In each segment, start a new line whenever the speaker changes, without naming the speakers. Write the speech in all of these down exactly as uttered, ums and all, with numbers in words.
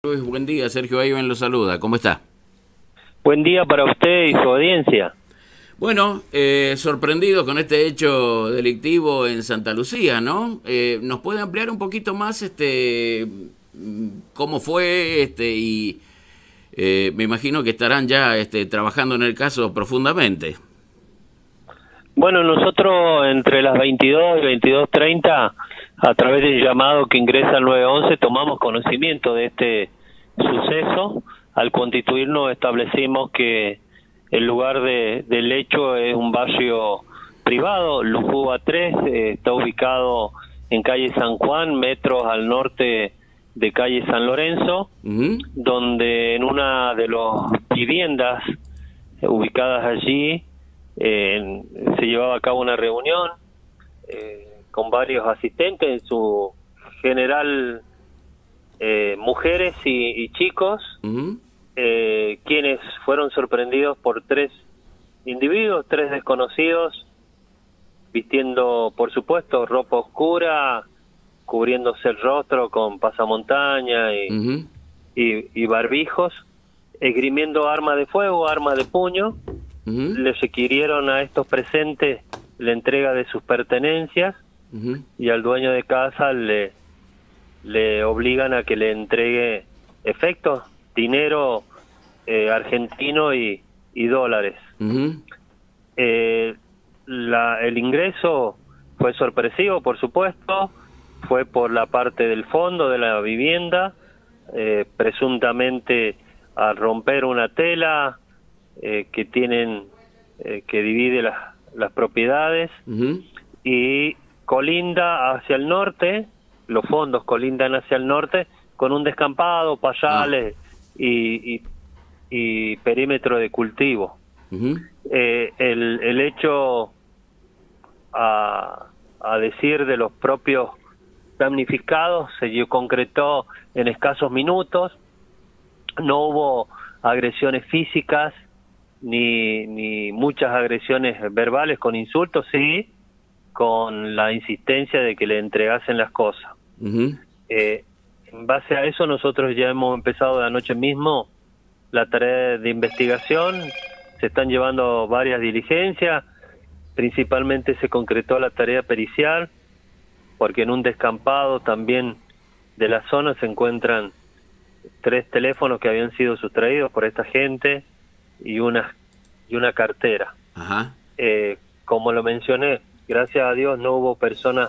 Luis, buen día, Sergio Ayben lo saluda, ¿cómo está?
Buen día para usted y su audiencia.
Bueno, eh, sorprendido con este hecho delictivo en Santa Lucía, ¿no? Eh, ¿Nos puede ampliar un poquito más este cómo fue este y eh, me imagino que estarán ya este, trabajando en el caso profundamente?
Bueno, nosotros entre las veintidós y veintidós treinta, a través del llamado que ingresa al nueve once, tomamos conocimiento de este suceso. Al constituirnos establecimos que el lugar de, del hecho es un barrio privado, Lujúa tres, eh, está ubicado en calle San Juan, metros al norte de calle San Lorenzo, uh-huh. donde en una de las viviendas ubicadas allí eh, se llevaba a cabo una reunión eh, con varios asistentes, en su general eh, mujeres y, y chicos, uh-huh. eh, quienes fueron sorprendidos por tres individuos, tres desconocidos, vistiendo, por supuesto, ropa oscura, cubriéndose el rostro con pasamontaña y, uh-huh. y, y barbijos, esgrimiendo armas de fuego, armas de puño. Uh-huh. Les requirieron a estos presentes la entrega de sus pertenencias, uh-huh. y al dueño de casa le, le obligan a que le entregue efectos, dinero eh, argentino y, y dólares. Uh-huh. eh, la, el ingreso fue sorpresivo, por supuesto, fue por la parte del fondo de la vivienda, eh, presuntamente al romper una tela eh, que tienen eh, que divide las, las propiedades, uh-huh. y colinda hacia el norte, los fondos colindan hacia el norte con un descampado, payales, ah. y, y, y perímetro de cultivo. Uh-huh. eh, el, el hecho, a, a decir de los propios damnificados, se concretó en escasos minutos. No hubo agresiones físicas ni, ni muchas agresiones verbales con insultos, sí, con la insistencia de que le entregasen las cosas. Uh-huh. eh, en base a eso nosotros ya hemos empezado de anoche mismo la tarea de investigación. Se están llevando varias diligencias, principalmente se concretó la tarea pericial, porque en un descampado también de la zona se encuentran tres teléfonos que habían sido sustraídos por esta gente y una y una cartera. Ajá. Eh, como lo mencioné, gracias a Dios no hubo personas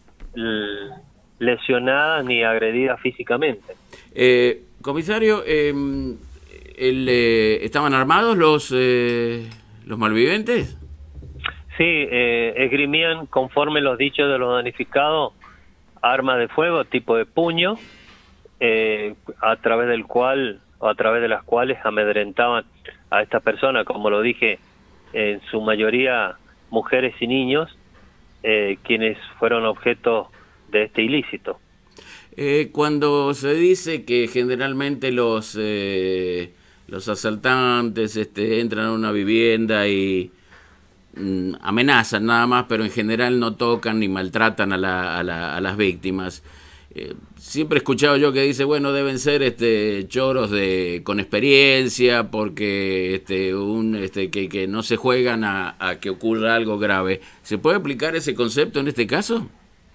lesionadas ni agredidas físicamente.
Eh, comisario, eh, el, eh, ¿estaban armados los eh, los malvivientes?
Sí, eh, esgrimían, conforme los dichos de los damnificados, armas de fuego tipo de puño, eh, a través del cual o a través de las cuales amedrentaban a estas personas, como lo dije, en su mayoría mujeres y niños, eh, quienes fueron objeto de este ilícito.
Eh, cuando se dice que generalmente los eh, los asaltantes este, entran a una vivienda y amenazan nada más, pero en general no tocan ni maltratan a, la, a, la, a las víctimas. Eh, siempre he escuchado yo que dice, bueno, deben ser este choros de con experiencia, porque este un este que, que no se juegan a, a que ocurra algo grave. ¿Se puede aplicar ese concepto en este caso?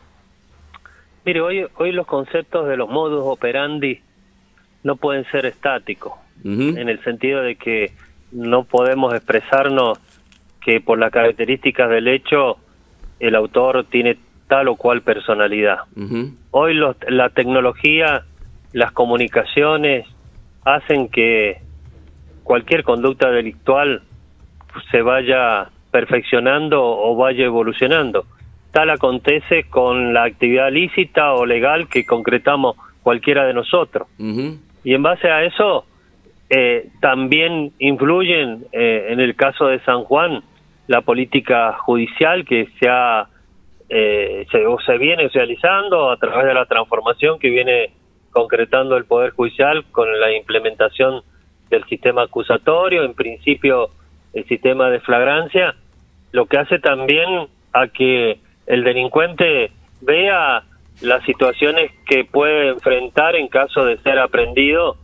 Mire, hoy, hoy los conceptos de los modus operandi no pueden ser estáticos, uh-huh. en el sentido de que no podemos expresarnos que por las características del hecho el autor tiene tal o cual personalidad. Uh-huh. Hoy los, la tecnología, las comunicaciones hacen que cualquier conducta delictual se vaya perfeccionando o vaya evolucionando. Tal acontece con la actividad lícita o legal que concretamos cualquiera de nosotros. Uh-huh. Y en base a eso eh, también influyen, eh, en el caso de San Juan, la política judicial que se ha eh, se, o se viene realizando a través de la transformación que viene concretando el Poder Judicial con la implementación del sistema acusatorio, en principio el sistema de flagrancia, lo que hace también a que el delincuente vea las situaciones que puede enfrentar en caso de ser aprendido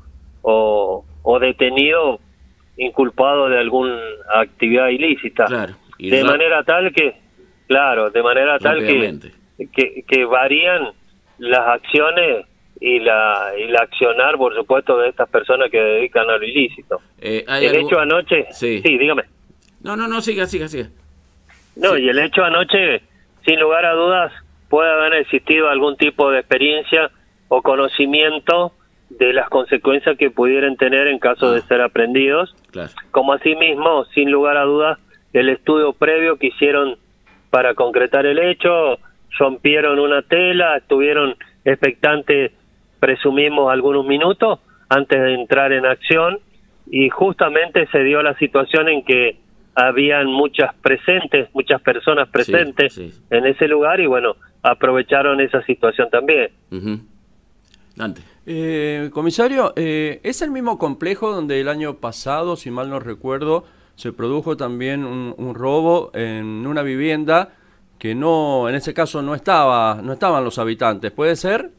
o, o detenido inculpado de alguna actividad ilícita.
Claro. Y
de
ra-
manera tal que, claro, de manera tal que, que, que varían las acciones y la, y la accionar, por supuesto, de estas personas que dedican a lo ilícito.
Eh, ¿hay
El
algo-
hecho anoche,
Sí.
sí, dígame.
No, no, no, siga, siga, siga.
No,
Sí.
y el hecho anoche, sin lugar a dudas, puede haber existido algún tipo de experiencia o conocimiento de las consecuencias que pudieran tener en caso
Ah.
de ser aprendidos,
Claro.
como asimismo, sin lugar a dudas, el estudio previo que hicieron para concretar el hecho, rompieron una tela, estuvieron expectantes, presumimos, algunos minutos antes de entrar en acción, y justamente se dio la situación en que habían muchas presentes, muchas personas presentes
Sí, sí.
en ese lugar, y bueno, aprovecharon esa situación también.
Ujú. Dante.
Eh, comisario, eh, ¿es el mismo complejo donde el año pasado, si mal no recuerdo, se produjo también un, un robo en una vivienda que no, en ese caso no estaba, no estaban los habitantes? ¿Puede ser?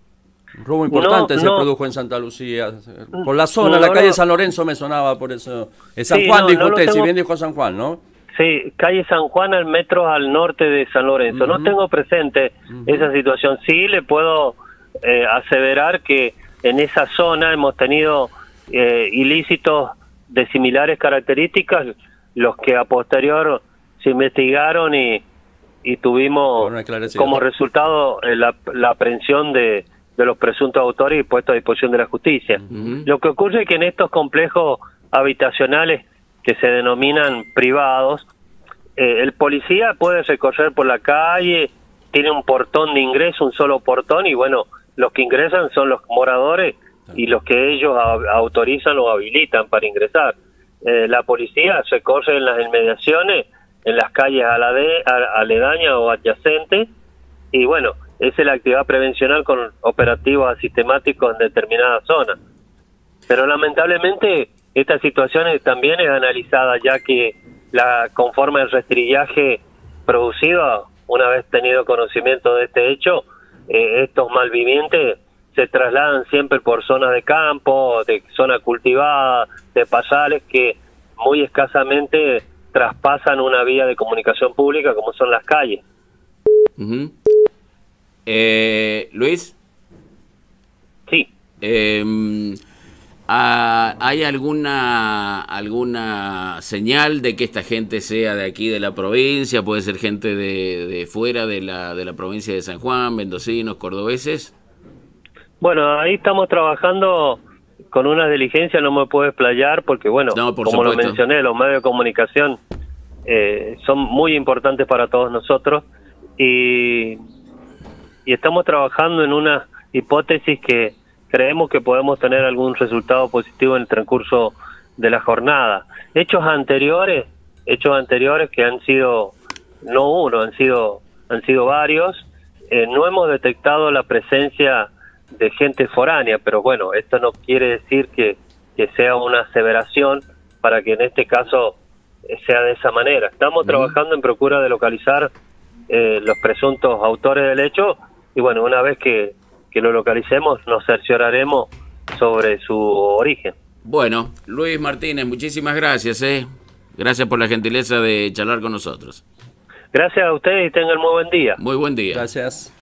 Un robo importante
No,
se
no.
produjo en Santa Lucía. Por la zona,
No,
la
no,
calle
no.
San Lorenzo me sonaba por eso. Es San
Sí,
Juan,
no,
dijo
no lo
usted, si
tengo-
bien dijo San Juan, ¿no?
Sí, calle San Juan, al metro al norte de San Lorenzo. No
Ujú.
tengo presente
Ujú.
esa situación. Sí, le puedo eh, aseverar que en esa zona hemos tenido eh, ilícitos de similares características, los que a posterior se investigaron y, y tuvimos
Fueron esclarecidos.
como resultado eh, la, la aprehensión de, de los presuntos autores y puestos a disposición de la justicia.
Ujú.
Lo que ocurre es que en estos complejos habitacionales que se denominan privados, eh, el policía puede recorrer por la calle, tiene un portón de ingreso, un solo portón, y bueno, los que ingresan son los moradores y los que ellos a- autorizan o habilitan para ingresar. Eh, la policía recorre en las inmediaciones, en las calles alade- a- aledañas o adyacentes, y bueno, esa es la actividad prevencional con operativos sistemáticos en determinadas zonas. Pero lamentablemente esta situación es- también es analizada, ya que la conforme el rastrillaje producido, una vez tenido conocimiento de este hecho, eh, estos malvivientes se trasladan siempre por zonas de campo, de zona cultivada, de pasales que muy escasamente traspasan una vía de comunicación pública como son las calles.
Ujú. Eh, Luis,
Sí.
eh, ah, ¿hay alguna alguna señal de que esta gente sea de aquí de la provincia? ¿Puede ser gente de, de fuera de la, de la provincia de San Juan, mendocinos, cordobeses?
Bueno, ahí estamos trabajando con una diligencia, no me puedo explayar porque, bueno,
No, por
como lo
supuesto.
mencioné, los medios de comunicación eh, son muy importantes para todos nosotros, y, y estamos trabajando en una hipótesis que creemos que podemos tener algún resultado positivo en el transcurso de la jornada. Hechos anteriores, hechos anteriores que han sido, no uno, han sido, han sido varios, eh, no hemos detectado la presencia de gente foránea, pero bueno, esto no quiere decir que, que sea una aseveración para que en este caso eh, sea de esa manera. Estamos
Ujú.
trabajando en procura de localizar eh, los presuntos autores del hecho, y bueno, una vez que, que lo localicemos nos cercioraremos sobre su origen.
Bueno, Luis Martínez, muchísimas gracias, ¿eh? Gracias por la gentileza de charlar con nosotros.
Gracias a ustedes y tengan muy buen día.
Muy buen día.
Gracias.